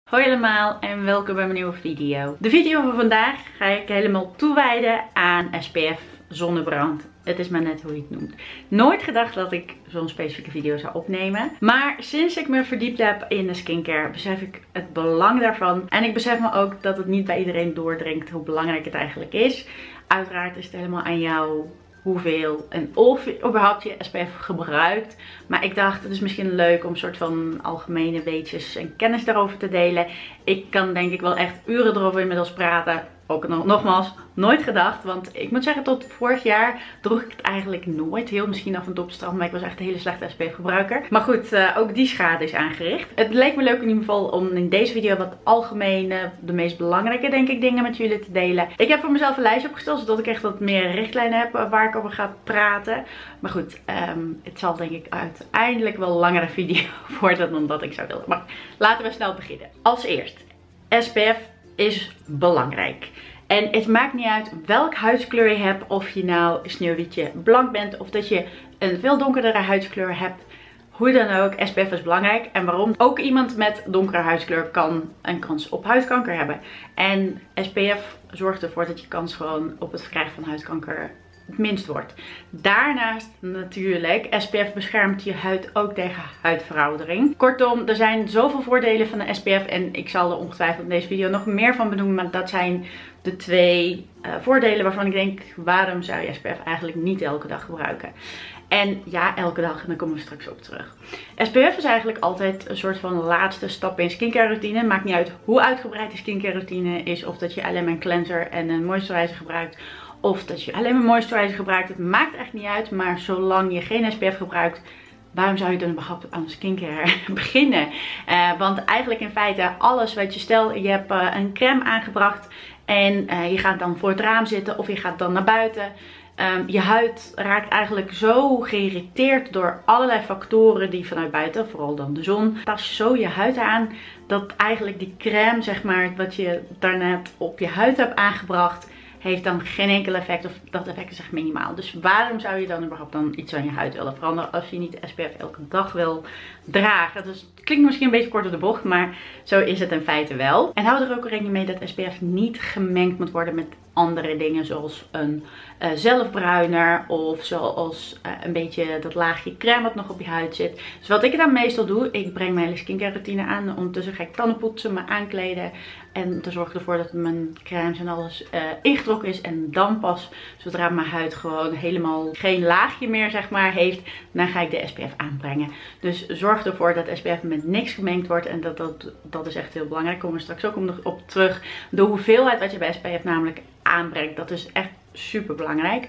Hoi allemaal en welkom bij mijn nieuwe video. De video van vandaag ga ik helemaal toewijden aan SPF zonnebrand. Het is maar net hoe je het noemt. Nooit gedacht dat ik zo'n specifieke video zou opnemen. Maar sinds ik me verdiept heb in de skincare, besef ik het belang daarvan. En ik besef me ook dat het niet bij iedereen doordringt hoe belangrijk het eigenlijk is. Uiteraard is het helemaal aan jou hoeveel en of je überhaupt je SPF gebruikt. Maar ik dacht, het is misschien leuk om een soort van algemene weetjes en kennis daarover te delen. Ik kan denk ik wel echt uren erover inmiddels praten. Ook nogmaals, nooit gedacht. Want ik moet zeggen, tot vorig jaar droeg ik het eigenlijk nooit. Heel misschien af en toe op het strand, maar ik was echt een hele slechte SPF gebruiker. Maar goed, ook die schade is aangericht. Het leek me leuk in ieder geval om in deze video wat algemene, de meest belangrijke denk ik dingen met jullie te delen. Ik heb voor mezelf een lijstje opgesteld, zodat ik echt wat meer richtlijnen heb waar ik over ga praten. Maar goed, het zal denk ik uiteindelijk wel een langere video worden dan dat ik zou willen. Maar laten we snel beginnen. Als eerst, SPF is belangrijk. En het maakt niet uit welke huidskleur je hebt. Of je nou sneeuwwitje blank bent. Of dat je een veel donkerdere huidskleur hebt. Hoe dan ook, SPF is belangrijk. En waarom? Ook iemand met donkere huidskleur kan een kans op huidkanker hebben. En SPF zorgt ervoor dat je kans gewoon op het verkrijgen van huidkanker het minst wordt. Daarnaast natuurlijk, SPF beschermt je huid ook tegen huidveroudering. Kortom, er zijn zoveel voordelen van de SPF en ik zal er ongetwijfeld in deze video nog meer van benoemen, maar dat zijn de twee voordelen waarvan ik denk, waarom zou je SPF eigenlijk niet elke dag gebruiken? En ja, elke dag, en daar komen we straks op terug. SPF is eigenlijk altijd een soort van laatste stap in skincare routine. Maakt niet uit hoe uitgebreid de skincare routine is, of dat je alleen maar een cleanser en een moisturizer gebruikt. Of dat je alleen maar moisturizer gebruikt. Het maakt echt niet uit. Maar zolang je geen SPF gebruikt, waarom zou je dan überhaupt aan skincare beginnen? Want eigenlijk in feite alles wat je, stel je hebt een crème aangebracht. En je gaat dan voor het raam zitten of je gaat dan naar buiten. Je huid raakt eigenlijk zo geïrriteerd door allerlei factoren die vanuit buiten, vooral dan de zon, tas zo je huid aan dat eigenlijk die crème, zeg maar, wat je daarnet op je huid hebt aangebracht, heeft dan geen enkel effect, of dat effect is echt minimaal. Dus waarom zou je dan überhaupt dan iets aan je huid willen veranderen als je niet SPF elke dag wil dragen? Dus het klinkt misschien een beetje kort op de bocht, maar zo is het in feite wel. En hou er ook rekening mee dat SPF niet gemengd moet worden met andere dingen zoals een zelfbruiner of zoals een beetje dat laagje crème wat nog op je huid zit. Dus wat ik dan meestal doe, ik breng mijn hele skincare routine aan. Ondertussen ga ik tanden poetsen, me aankleden en te zorgen ervoor dat mijn crèmes en alles ingetrokken is. En dan pas, zodra mijn huid gewoon helemaal geen laagje meer zeg maar heeft, dan ga ik de SPF aanbrengen. Dus zorg ervoor dat SPF met niks gemengd wordt en dat is echt heel belangrijk. Daar komen we straks ook op terug. De hoeveelheid wat je bij SPF namelijk aanbrengt, dat is echt super belangrijk.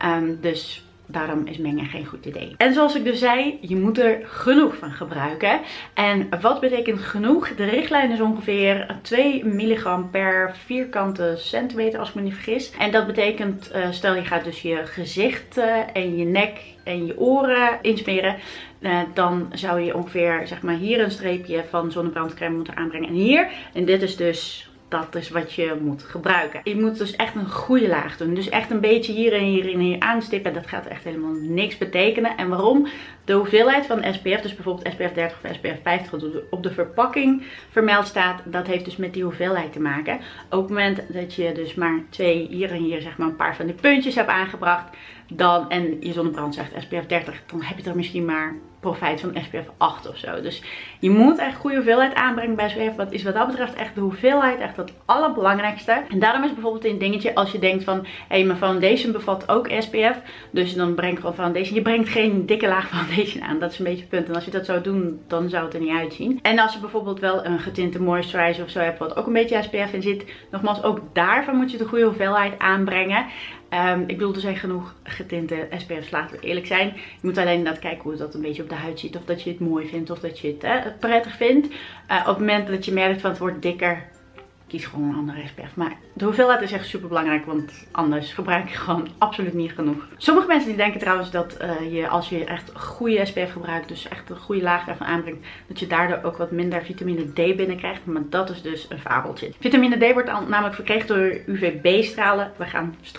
Dus daarom is mengen geen goed idee. En zoals ik dus zei, je moet er genoeg van gebruiken. En wat betekent genoeg? De richtlijn is ongeveer 2 milligram per vierkante centimeter als ik me niet vergis. En dat betekent, stel je gaat dus je gezicht en je nek en je oren insmeren. Dan zou je ongeveer zeg maar hier een streepje van zonnebrandcrème moeten aanbrengen. En hier, en dit is dus, dat is wat je moet gebruiken. Je moet dus echt een goede laag doen. Dus echt een beetje hier en hier en hier aanstippen. Dat gaat echt helemaal niks betekenen. En waarom? De hoeveelheid van SPF, dus bijvoorbeeld SPF 30 of SPF 50 wat op de verpakking vermeld staat, dat heeft dus met die hoeveelheid te maken. Op het moment dat je dus maar hier en hier zeg maar een paar van die puntjes hebt aangebracht, dan, en je zonnebrand zegt SPF 30, dan heb je er misschien maar profijt van SPF 8 of zo. Dus je moet echt goede hoeveelheid aanbrengen bij SPF. Wat is wat dat betreft echt de hoeveelheid echt het allerbelangrijkste. En daarom is bijvoorbeeld een dingetje als je denkt van, hé, mijn foundation bevat ook SPF. Dus dan breng gewoon foundation. Je brengt geen dikke laag foundation aan. Dat is een beetje het punt. En als je dat zou doen, dan zou het er niet uitzien. En als je bijvoorbeeld wel een getinte moisturizer of zo hebt, wat ook een beetje SPF in zit. Nogmaals, ook daarvan moet je de goede hoeveelheid aanbrengen. Ik bedoel, er zijn genoeg getinte SPF's, laten we eerlijk zijn. Je moet alleen inderdaad kijken hoe dat een beetje op de huid ziet. Of dat je het mooi vindt of dat je het prettig vindt. Op het moment dat je merkt van het wordt dikker, kies gewoon een andere SPF. Maar de hoeveelheid is echt super belangrijk, want anders gebruik je gewoon absoluut niet genoeg. Sommige mensen die denken trouwens dat je als je echt goede SPF gebruikt, dus echt een goede laag ervan aanbrengt, dat je daardoor ook wat minder vitamine D binnenkrijgt. Maar dat is dus een fabeltje. Vitamine D wordt namelijk verkregen door UVB-stralen. We gaan straks nog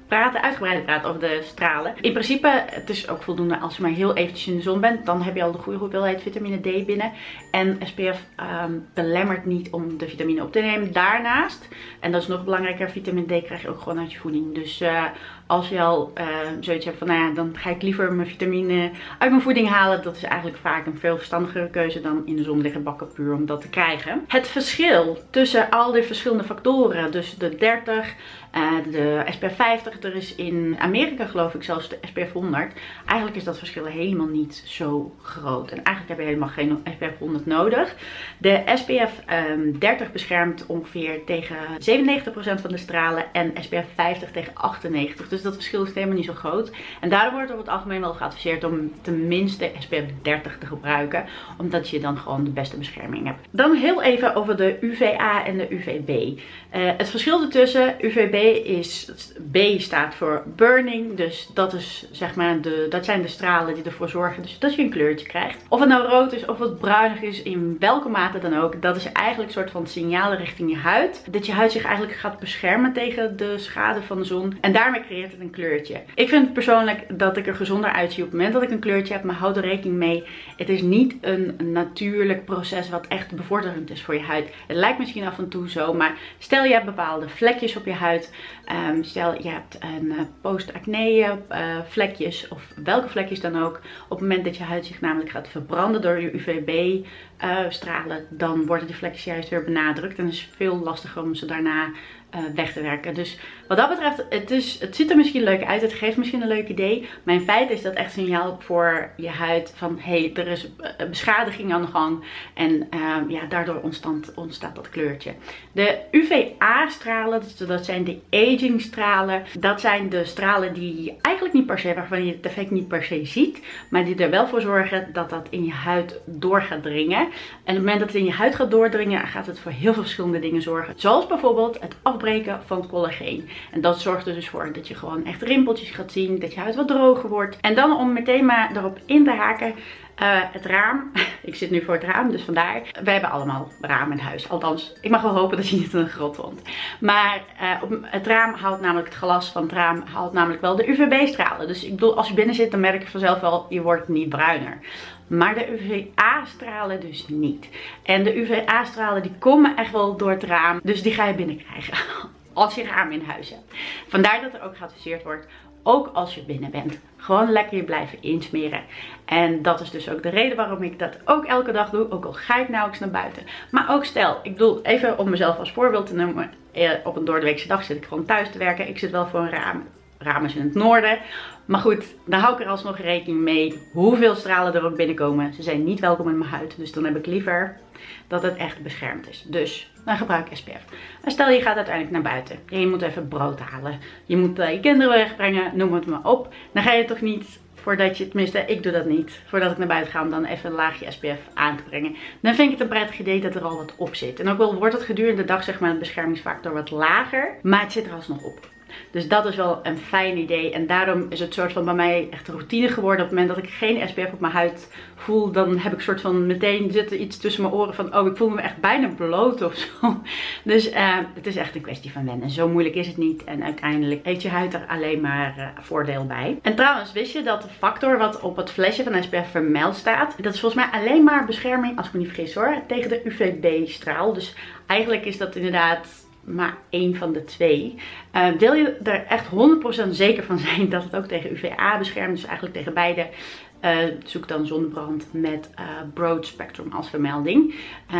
uitgebreid praten over de stralen. In principe, het is ook voldoende als je maar heel eventjes in de zon bent. Dan heb je al de goede hoeveelheid vitamine D binnen. En SPF belemmert niet om de vitamine op te nemen. Daarnaast, en dat is nog belangrijker, vitamine D krijg je ook gewoon uit je voeding. Dus als je al zoiets hebt van, nou ja, dan ga ik liever mijn vitamine uit mijn voeding halen. Dat is eigenlijk vaak een veel verstandigere keuze dan in de zon liggen bakken puur om dat te krijgen. Het verschil tussen al die verschillende factoren, dus de 30, de SPF 50, er is in Amerika geloof ik zelfs de SPF 100. Eigenlijk is dat verschil helemaal niet zo groot. En eigenlijk heb je helemaal geen SPF 100 nodig. De SPF 30 beschermt ongeveer tegen 97% van de stralen en SPF 50 tegen 98%. Dus dat verschil is helemaal niet zo groot. En daarom wordt over het algemeen wel geadviseerd om tenminste SPF 30 te gebruiken. Omdat je dan gewoon de beste bescherming hebt. Dan heel even over de UVA en de UVB. Het verschil ertussen, UVB is, B staat voor burning. Dus dat is zeg maar dat zijn de stralen die ervoor zorgen dus dat je een kleurtje krijgt. Of het nou rood is of het bruinig is, in welke mate dan ook. Dat is eigenlijk een soort van signalen richting je huid. Dat je huid zich eigenlijk gaat beschermen tegen de schade van de zon. En daarmee creëert het een kleurtje. Ik vind persoonlijk dat ik er gezonder uitzie op het moment dat ik een kleurtje heb. Maar houd er rekening mee. Het is niet een natuurlijk proces wat echt bevorderend is voor je huid. Het lijkt misschien af en toe zo. Maar stel je hebt bepaalde vlekjes op je huid. Stel je hebt een post-acne vlekjes. Of welke vlekjes dan ook. Op het moment dat je huid zich namelijk gaat verbranden door je UVB stralen. Dan worden die vlekjes juist weer benadrukt. En het is veel lastiger om ze daarna weg te werken. Dus wat dat betreft, het ziet er misschien leuk uit. Het geeft misschien een leuk idee. Maar in feite is dat echt signaal voor je huid van hey, er is beschadiging aan de gang. En ja, daardoor ontstaat dat kleurtje. De UVA-stralen, dat zijn de aging stralen. Dat zijn de stralen die eigenlijk niet per se, waarvan je het effect niet per se ziet. Maar die er wel voor zorgen dat dat in je huid door gaat dringen. En op het moment dat het in je huid gaat doordringen, gaat het voor heel veel verschillende dingen zorgen. Zoals bijvoorbeeld het afbreken van collageen. En dat zorgt er dus voor dat je gewoon echt rimpeltjes gaat zien. Dat je huid wat droger wordt. En dan om meteen maar erop in te haken. Het raam. Ik zit nu voor het raam, dus vandaar. We hebben allemaal ramen in huis. Althans, ik mag wel hopen dat je niet in een grot woont. Maar het raam houdt namelijk, het glas van het raam houdt namelijk wel de UVB-stralen. Dus ik bedoel, als je binnen zit, dan merk je vanzelf wel, je wordt niet bruiner. Maar de UVA-stralen dus niet. En de UVA-stralen die komen echt wel door het raam. Dus die ga je binnenkrijgen. Als je raam in huis hebt. Vandaar dat er ook geadviseerd wordt. Ook als je binnen bent. Gewoon lekker je blijven insmeren. En dat is dus ook de reden waarom ik dat ook elke dag doe. Ook al ga ik nauwelijks naar buiten. Maar ook stel, ik bedoel even om mezelf als voorbeeld te noemen. Op een doordeweekse dag zit ik gewoon thuis te werken. Ik zit wel voor een raam. Raam is in het noorden. Maar goed, dan hou ik er alsnog rekening mee hoeveel stralen er ook binnenkomen. Ze zijn niet welkom in mijn huid. Dus dan heb ik liever dat het echt beschermd is. Dus dan gebruik ik SPF. Maar stel je gaat uiteindelijk naar buiten. Je moet even brood halen. Je moet je kinderen wegbrengen. Noem het maar op. Dan ga je toch niet, voordat je, tenminste ik doe dat niet. Voordat ik naar buiten ga om dan even een laagje SPF aan te brengen. Dan vind ik het een prettig idee dat er al wat op zit. En ook wel wordt het gedurende de dag zeg maar het beschermingsfactor wat lager. Maar het zit er alsnog op. Dus dat is wel een fijn idee. En daarom is het soort van bij mij echt routine geworden. Op het moment dat ik geen SPF op mijn huid voel, dan heb ik soort van meteen zit er iets tussen mijn oren van, oh, ik voel me echt bijna bloot of zo. Dus het is echt een kwestie van wennen. Zo moeilijk is het niet. En uiteindelijk heeft je huid er alleen maar voordeel bij. En trouwens, wist je dat de factor wat op het flesje van SPF vermeld staat, dat is volgens mij alleen maar bescherming, als ik me niet vergis hoor, tegen de UVB-straal. Dus eigenlijk is dat inderdaad maar één van de twee. Wil je er echt 100% zeker van zijn dat het ook tegen UVA beschermt, dus eigenlijk tegen beide, zoek dan zonnebrand met broad spectrum als vermelding.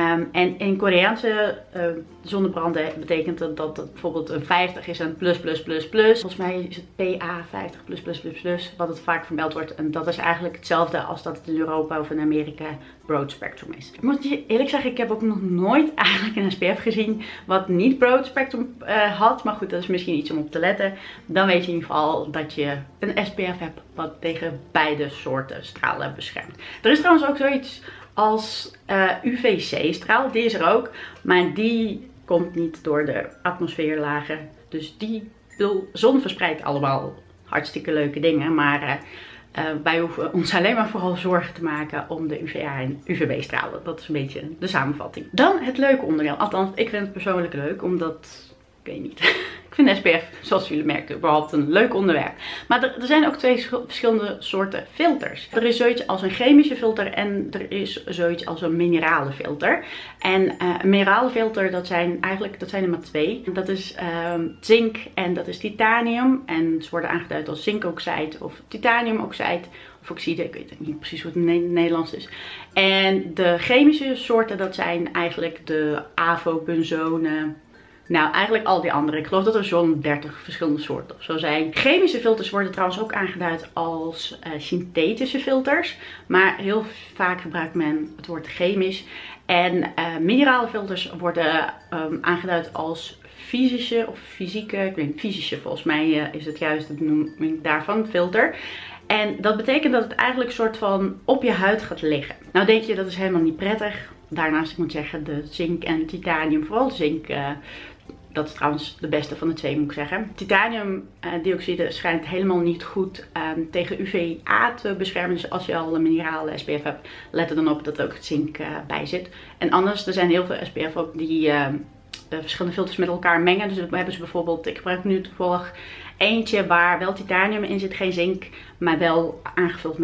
En in Koreaanse zonnebranden betekent dat het bijvoorbeeld een 50 is en plus. Volgens mij is het PA 50 plus, wat het vaak vermeld wordt. En dat is eigenlijk hetzelfde als dat het in Europa of in Amerika broad spectrum is. Ik moet je eerlijk zeggen, ik heb ook nog nooit eigenlijk een SPF gezien wat niet broad spectrum had. Maar goed, dat is misschien iets om op te letten. Dan weet je in ieder geval dat je een SPF hebt wat tegen beide soorten stralen beschermt. Er is trouwens ook zoiets als UVC-straal. Die is er ook. Maar die komt niet door de atmosfeerlagen. Dus die, zon verspreidt allemaal hartstikke leuke dingen. Maar wij hoeven ons alleen maar vooral zorgen te maken om de UVA en UVB-stralen. Dat is een beetje de samenvatting. Dan het leuke onderdeel. Althans, ik vind het persoonlijk leuk. Omdat Ik weet niet. Ik vind SPF, zoals jullie merken, überhaupt een leuk onderwerp. Maar er zijn ook twee verschillende soorten filters. Er is zoiets als een chemische filter en er is zoiets als een minerale filter. En een minerale filter, dat zijn er maar twee. Dat is zink en dat is titanium. En ze worden aangeduid als zinkoxide of titaniumoxide. Of oxide, ik weet niet precies hoe het in het Nederlands is. En de chemische soorten, dat zijn eigenlijk de avobenzone. Nou, eigenlijk al die andere. Ik geloof dat er zo'n 30 verschillende soorten of zo zijn. Chemische filters worden trouwens ook aangeduid als synthetische filters. Maar heel vaak gebruikt men het woord chemisch. En minerale filters worden aangeduid als fysische of fysieke. Ik weet niet, fysische volgens mij is het juist de benoeming daarvan, filter. En dat betekent dat het eigenlijk een soort van op je huid gaat liggen. Nou denk je, dat is helemaal niet prettig. Daarnaast, ik moet zeggen, de zink en titanium, vooral de zink, dat is trouwens de beste van de twee, moet ik zeggen. Titaniumdioxide schijnt helemaal niet goed tegen UVA te beschermen. Dus als je al een minerale SPF hebt, let er dan op dat er ook het zink bij zit. En anders, er zijn heel veel SPF ook die verschillende filters met elkaar mengen. Dus we hebben ze bijvoorbeeld, ik gebruik nu toevallig eentje waar wel titanium in zit, geen zink, maar wel aangevuld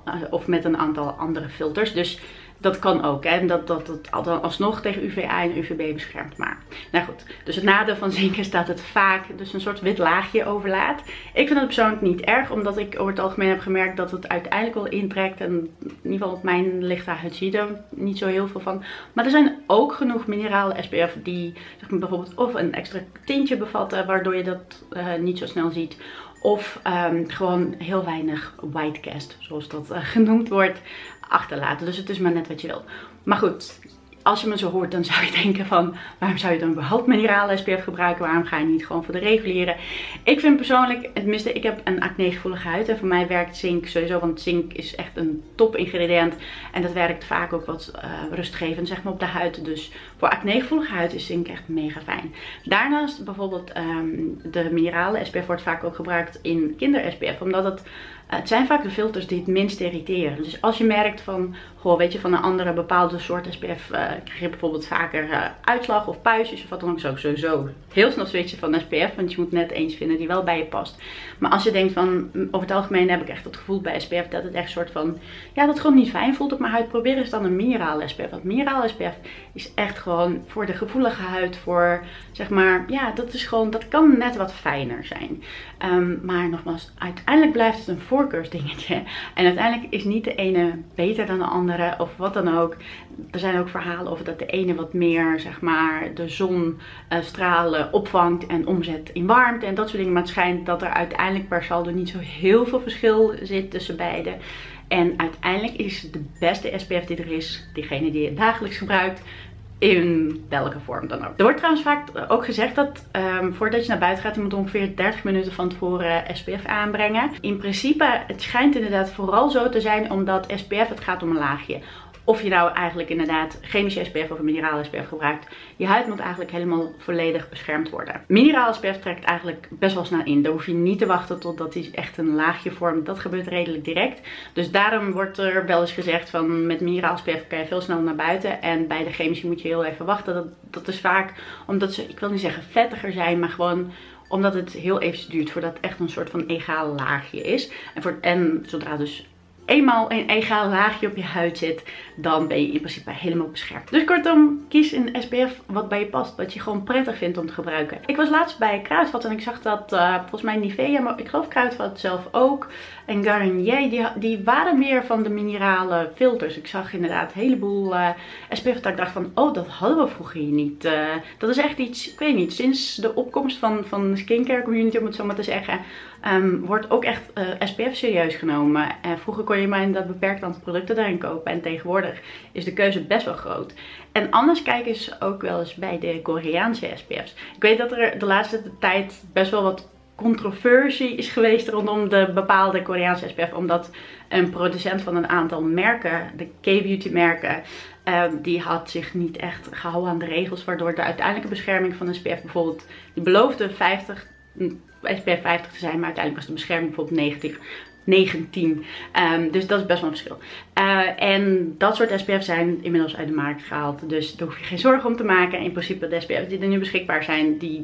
met een aantal andere filters. Dus dat kan ook, hè. Dat het alsnog tegen UVA en UVB beschermt. Maar, nou goed. Dus het nadeel van zink is dat het vaak dus een soort wit laagje overlaat. Ik vind het persoonlijk niet erg, omdat ik over het algemeen heb gemerkt dat het uiteindelijk wel intrekt. En in ieder geval op mijn lichte huid zie je er niet zo heel veel van. Maar er zijn ook genoeg minerale SPF die, zeg maar, bijvoorbeeld of een extra tintje bevatten, waardoor je dat niet zo snel ziet. Of gewoon heel weinig white cast, zoals dat genoemd wordt, achterlaten. Dus het is maar net wat je wil. Maar goed, als je me zo hoort, dan zou je denken van, waarom zou je dan überhaupt minerale SPF gebruiken? Waarom ga je niet gewoon voor de reguliere? Ik vind persoonlijk, tenminste, ik heb een acnegevoelige huid. En voor mij werkt zink sowieso, want zink is echt een top ingrediënt. En dat werkt vaak ook wat rustgevend, zeg maar, op de huid. Dus voor acnegevoelige huid is zink echt mega fijn. Daarnaast bijvoorbeeld de minerale SPF wordt vaak ook gebruikt in kinder SPF. Omdat het zijn vaak de filters die het minst irriteren. Dus als je merkt van, goh, weet je, van een andere bepaalde soort SPF krijg je bijvoorbeeld vaker uitslag of puistjes of wat dan ook, zou ik sowieso heel snel switchen van SPF. Want je moet net eens vinden die wel bij je past. Maar als je denkt van, over het algemeen heb ik echt het gevoel bij SPF dat het echt een soort van, ja, dat het gewoon niet fijn voelt op mijn huid. Probeer eens dan een minerale SPF. Want minerale SPF is echt gewoon voor de gevoelige huid, voor, zeg maar, ja, dat is gewoon, dat kan net wat fijner zijn. Maar nogmaals, uiteindelijk blijft het een voorkeursdingetje. En uiteindelijk is niet de ene beter dan de andere of wat dan ook. Er zijn ook verhalen over dat de ene wat meer, zeg maar, de zonstralen opvangt en omzet in warmte en dat soort dingen. Maar het schijnt dat er uiteindelijk per saldo niet zo heel veel verschil zit tussen beide. En uiteindelijk is de beste SPF die er is, diegene die je dagelijks gebruikt, in welke vorm dan ook. Er wordt trouwens vaak ook gezegd dat voordat je naar buiten gaat, je moet ongeveer 30 minuten van tevoren SPF aanbrengen. In principe, het schijnt inderdaad vooral zo te zijn omdat SPF, het gaat om een laagje. Of je nou eigenlijk inderdaad chemische SPF of een minerale SPF gebruikt. Je huid moet eigenlijk helemaal volledig beschermd worden. Minerale SPF trekt eigenlijk best wel snel in. Daar hoef je niet te wachten totdat hij echt een laagje vormt. Dat gebeurt redelijk direct. Dus daarom wordt er wel eens gezegd van met minerale SPF kan je veel sneller naar buiten. En bij de chemische moet je heel even wachten. Dat is vaak omdat ze, ik wil niet zeggen vettiger zijn, maar gewoon omdat het heel even duurt voordat het echt een soort van egaal laagje is. En zodra dus eenmaal een egaal laagje op je huid zit, dan ben je in principe helemaal beschermd. Dus kortom, kies een SPF wat bij je past, wat je gewoon prettig vindt om te gebruiken. Ik was laatst bij Kruidvat en ik zag dat volgens mij Nivea, maar ik geloof Kruidvat zelf ook, en Garnier, die waren meer van de minerale filters. Ik zag inderdaad een heleboel SPF dat ik dacht van, oh, dat hadden we vroeger hier niet. Dat is echt iets, ik weet niet, sinds de opkomst van de skincare community, om het zo maar te zeggen, wordt ook echt SPF serieus genomen. Vroeger kon je maar inderdaad beperkt aantal producten daarin kopen. En tegenwoordig is de keuze best wel groot. En anders kijk eens ook wel eens bij de Koreaanse SPF's. Ik weet dat er de laatste tijd best wel wat controversie is geweest rondom de bepaalde Koreaanse SPF. Omdat een producent van een aantal merken, de K-beauty merken, die had zich niet echt gehouden aan de regels. Waardoor de uiteindelijke bescherming van een SPF bijvoorbeeld, die beloofde SPF 50 te zijn, maar uiteindelijk was de bescherming bijvoorbeeld 19. Dus dat is best wel een verschil. En dat soort SPF zijn inmiddels uit de markt gehaald. Dus daar hoef je geen zorgen om te maken. In principe de SPF die er nu beschikbaar zijn, die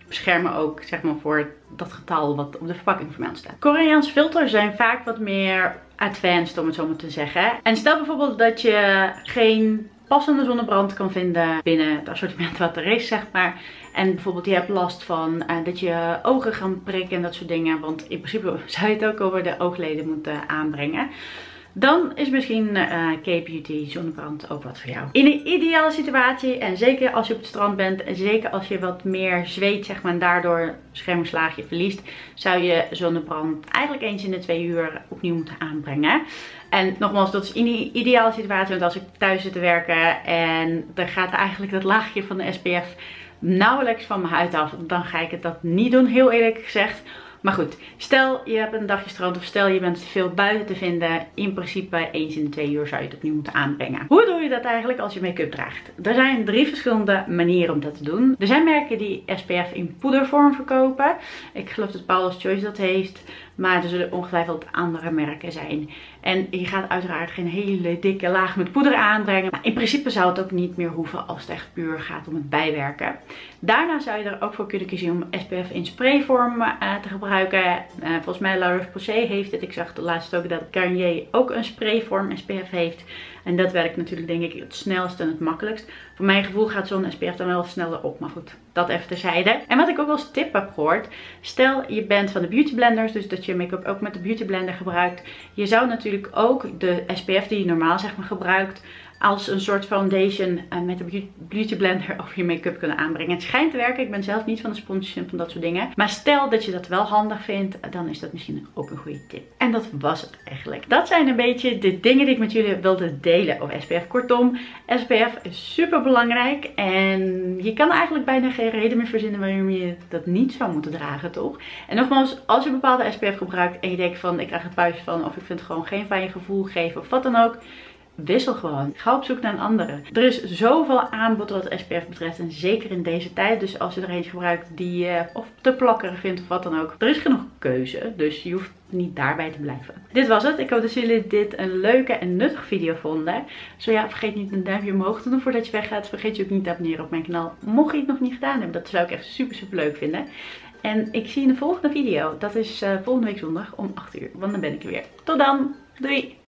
beschermen ook zeg maar voor dat getal wat op de verpakking vermeld staat. Koreaanse filters zijn vaak wat meer advanced, om het zo maar te zeggen. En stel bijvoorbeeld dat je geen passende zonnebrand kan vinden binnen het assortiment wat er is, zeg maar. En bijvoorbeeld je hebt last van dat je ogen gaan prikken en dat soort dingen. Want in principe zou je het ook over de oogleden moeten aanbrengen. Dan is misschien K-Beauty zonnebrand ook wat voor jou. In een ideale situatie, en zeker als je op het strand bent en zeker als je wat meer zweet zeg maar, en daardoor beschermingslaagje verliest, zou je zonnebrand eigenlijk eens in de 2 uur opnieuw moeten aanbrengen. En nogmaals, dat is in die ideale situatie, want als ik thuis zit te werken en er gaat eigenlijk dat laagje van de SPF nauwelijks van mijn huid af, dan ga ik het dat niet doen, heel eerlijk gezegd. Maar goed, stel je hebt een dagje strand of stel je bent veel buiten te vinden. In principe eens in de 2 uur zou je het opnieuw moeten aanbrengen. Hoe doe je dat eigenlijk als je make-up draagt? Er zijn 3 verschillende manieren om dat te doen. Er zijn merken die SPF in poedervorm verkopen. Ik geloof dat Paula's Choice dat heeft. Maar er zullen ongetwijfeld andere merken zijn. En je gaat uiteraard geen hele dikke laag met poeder aanbrengen. Maar in principe zou het ook niet meer hoeven als het echt puur gaat om het bijwerken. Daarna zou je er ook voor kunnen kiezen om SPF in sprayvorm te gebruiken. Volgens mij La Roche-Posay heeft het. Ik zag de laatste ook dat Garnier ook een sprayvorm SPF heeft. En dat werkt natuurlijk denk ik het snelst en het makkelijkst. Voor mijn gevoel gaat zo'n SPF dan wel sneller op. Maar goed, dat even terzijde. En wat ik ook als tip heb gehoord. Stel je bent van de beauty blenders. Dus dat je make-up ook met de beauty blender gebruikt. Je zou natuurlijk ook de SPF die je normaal zeg maar gebruikt als een soort foundation met de beauty blender over je make-up kunnen aanbrengen. Het schijnt te werken. Ik ben zelf niet van de sponsors en van dat soort dingen. Maar stel dat je dat wel handig vindt, dan is dat misschien ook een goede tip. En dat was het eigenlijk. Dat zijn een beetje de dingen die ik met jullie wilde delen over SPF. Kortom, SPF is super belangrijk. En je kan eigenlijk bijna geen reden meer verzinnen waarom je dat niet zou moeten dragen, toch? En nogmaals, als je een bepaalde SPF gebruikt en je denkt van ik krijg het puistje van of ik vind het gewoon geen fijn gevoel geven of wat dan ook. Wissel gewoon. Ga op zoek naar een andere. Er is zoveel aanbod wat SPF betreft. En zeker in deze tijd. Dus als je er eentje gebruikt die je of te plakkerig vindt of wat dan ook. Er is genoeg keuze. Dus je hoeft niet daarbij te blijven. Dit was het. Ik hoop dat jullie dit een leuke en nuttige video vonden. Zo ja, vergeet niet een duimpje omhoog te doen voordat je weggaat. Vergeet je ook niet te abonneren op mijn kanaal. Mocht je het nog niet gedaan hebben. Dat zou ik echt super leuk vinden. En ik zie je in de volgende video. Dat is volgende week zondag om 8 uur. Want dan ben ik er weer. Tot dan. Doei.